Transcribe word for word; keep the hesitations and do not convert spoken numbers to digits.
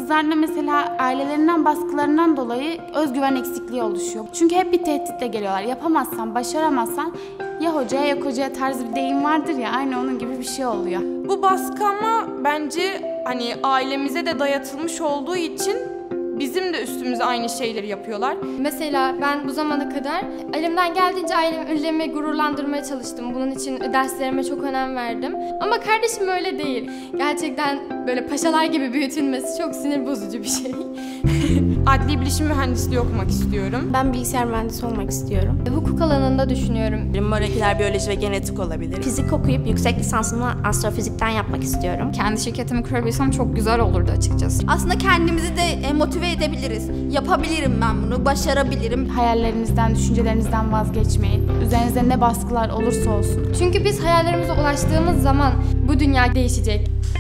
kızlarda mesela ailelerinden baskılarından dolayı özgüven eksikliği oluşuyor. Çünkü hep bir tehditle geliyorlar. Yapamazsan, başaramazsan ya hocaya ya kocaya tarzı bir deyim vardır ya, aynı onun gibi bir şey oluyor. Bu baskı ama bence hani ailemize de dayatılmış olduğu için bizim de üstümüze aynı şeyleri yapıyorlar. Mesela ben bu zamana kadar elimden geldiğince ailemi gururlandırmaya çalıştım. Bunun için derslerime çok önem verdim. Ama kardeşim öyle değil. Gerçekten böyle paşalar gibi büyütülmesi çok sinir bozucu bir şey. Adli bilişim mühendisliği okumak istiyorum. Ben bilgisayar mühendisi olmak istiyorum. Hukuk alanında düşünüyorum. Moleküler biyoloji ve genetik olabilir. Fizik okuyup yüksek lisansımı astrofizikten yapmak istiyorum. Kendi şirketimi kurabilsem çok güzel olurdu açıkçası. Aslında kendimizi de motive edebiliriz. Yapabilirim ben bunu, başarabilirim. Hayallerinizden, düşüncelerinizden vazgeçmeyin. Üzerinizde ne baskılar olursa olsun. Çünkü biz hayallerimize ulaştığımız zaman bu dünya değişecek.